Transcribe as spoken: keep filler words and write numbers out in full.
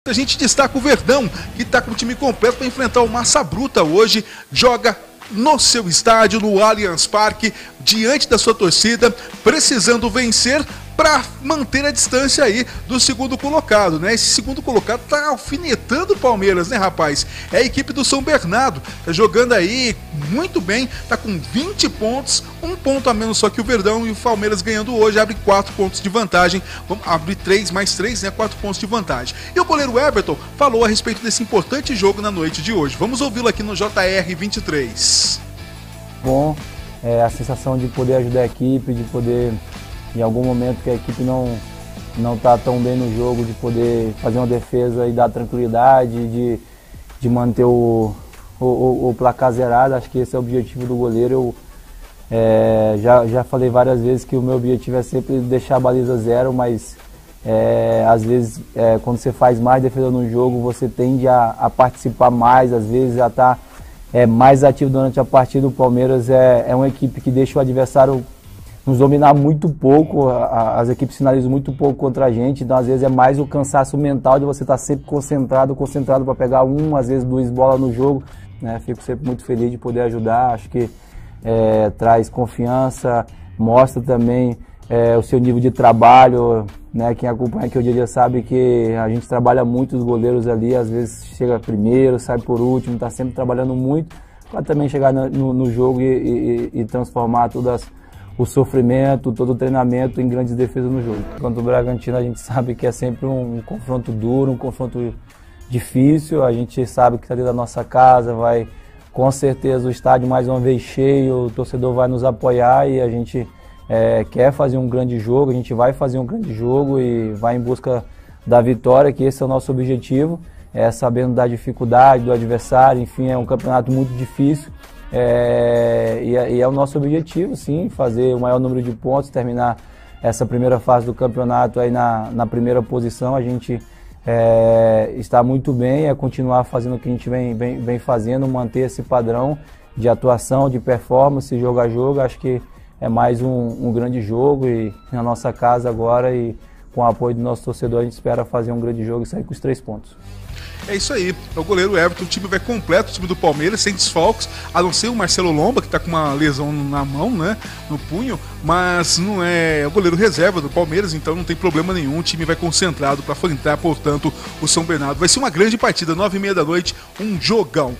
A gente destaca o Verdão, que está com o time completo para enfrentar o Massa Bruta hoje, joga no seu estádio, no Allianz Parque, diante da sua torcida, precisando vencer para manter a distância aí do segundo colocado, né? Esse segundo colocado tá alfinetando o Palmeiras, né, rapaz? É a equipe do São Bernardo, tá jogando aí muito bem, tá com vinte pontos, um ponto a menos só que o Verdão, e o Palmeiras ganhando hoje abre quatro pontos de vantagem, vamos abrir três mais três, né? quatro pontos de vantagem. E o goleiro Everton falou a respeito desse importante jogo na noite de hoje. Vamos ouvi-lo aqui no J R vinte e três. Bom, é a sensação de poder ajudar a equipe, de poder, em algum momento que a equipe não não está tão bem no jogo, de poder fazer uma defesa e dar tranquilidade, de, de manter o, o, o placar zerado. Acho que esse é o objetivo do goleiro. Eu é, já, já falei várias vezes que o meu objetivo é sempre deixar a baliza zero, mas é, às vezes é, quando você faz mais defesa no jogo, você tende a, a participar mais, às vezes já está é, mais ativo durante a partida. O Palmeiras é, é uma equipe que deixa o adversário nos dominar muito pouco, as equipes finalizam muito pouco contra a gente, então às vezes é mais o cansaço mental de você estar sempre concentrado, concentrado para pegar um, às vezes duas bolas no jogo, né? Fico sempre muito feliz de poder ajudar, acho que é, traz confiança, mostra também é, o seu nível de trabalho, né? Quem acompanha aqui o dia a dia sabe que a gente trabalha muito, os goleiros ali, às vezes chega primeiro, sai por último, está sempre trabalhando muito, para também chegar no, no jogo e, e, e transformar todas as o sofrimento, todo o treinamento em grandes defesas no jogo. Contra o Bragantino a gente sabe que é sempre um, um confronto duro, um confronto difícil, a gente sabe que está dentro da nossa casa, vai com certeza o estádio mais uma vez cheio, o torcedor vai nos apoiar e a gente é, quer fazer um grande jogo, a gente vai fazer um grande jogo e vai em busca da vitória, que esse é o nosso objetivo, é sabendo da dificuldade do adversário, enfim, é um campeonato muito difícil. É, e, é, e é o nosso objetivo, sim, fazer o maior número de pontos, terminar essa primeira fase do campeonato aí na, na primeira posição. A gente é, está muito bem, é continuar fazendo o que a gente vem, vem, vem fazendo, manter esse padrão de atuação, de performance, jogo a jogo. Acho que é mais um, um grande jogo e na nossa casa agora, e com o apoio do nosso torcedor, a gente espera fazer um grande jogo e sair com os três pontos. É isso aí, é o goleiro Everton, o time vai completo, o time do Palmeiras, sem desfalques, a não ser o Marcelo Lomba, que está com uma lesão na mão, né, no punho, mas não é, é o goleiro reserva do Palmeiras, então não tem problema nenhum, o time vai concentrado para enfrentar, portanto, o São Bernardo. Vai ser uma grande partida, nove e meia da noite, um jogão.